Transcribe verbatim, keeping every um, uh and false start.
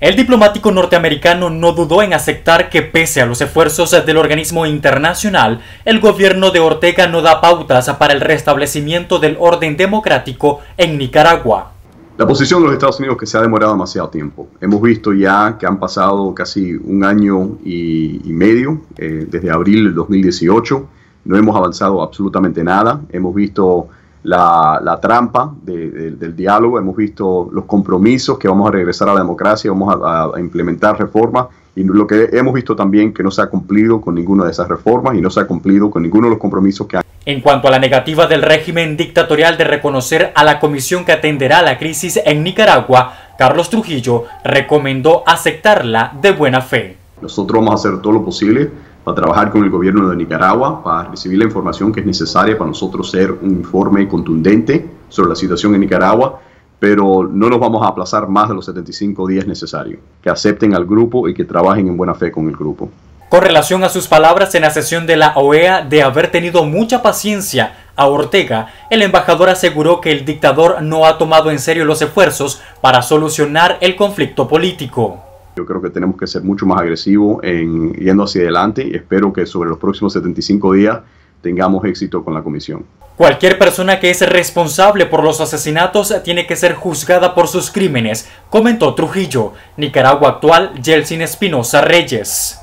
El diplomático norteamericano no dudó en aceptar que pese a los esfuerzos del organismo internacional, el gobierno de Ortega no da pautas para el restablecimiento del orden democrático en Nicaragua. La posición de los Estados Unidos es que se ha demorado demasiado tiempo. Hemos visto ya que han pasado casi un año y, y medio, eh, desde abril del dos mil dieciocho. No hemos avanzado absolutamente nada. Hemos visto la, la trampa de, de, del diálogo, hemos visto los compromisos que vamos a regresar a la democracia, vamos a, a implementar reformas, y lo que hemos visto también que no se ha cumplido con ninguna de esas reformas y no se ha cumplido con ninguno de los compromisos que hay. En cuanto a la negativa del régimen dictatorial de reconocer a la comisión que atenderá la crisis en Nicaragua, Carlos Trujillo recomendó aceptarla de buena fe. Nosotros vamos a hacer todo lo posible para trabajar con el gobierno de Nicaragua, para recibir la información que es necesaria para nosotros ser un informe contundente sobre la situación en Nicaragua, pero no nos vamos a aplazar más de los setenta y cinco días necesarios. Que acepten al grupo y que trabajen en buena fe con el grupo. Con relación a sus palabras en la sesión de la O E A de haber tenido mucha paciencia a Ortega, el embajador aseguró que el dictador no ha tomado en serio los esfuerzos para solucionar el conflicto político. Yo creo que tenemos que ser mucho más agresivos en yendo hacia adelante y espero que sobre los próximos setenta y cinco días tengamos éxito con la comisión. Cualquier persona que es responsable por los asesinatos tiene que ser juzgada por sus crímenes, comentó Trujillo. Nicaragua Actual, Yeltsin Espinosa Reyes.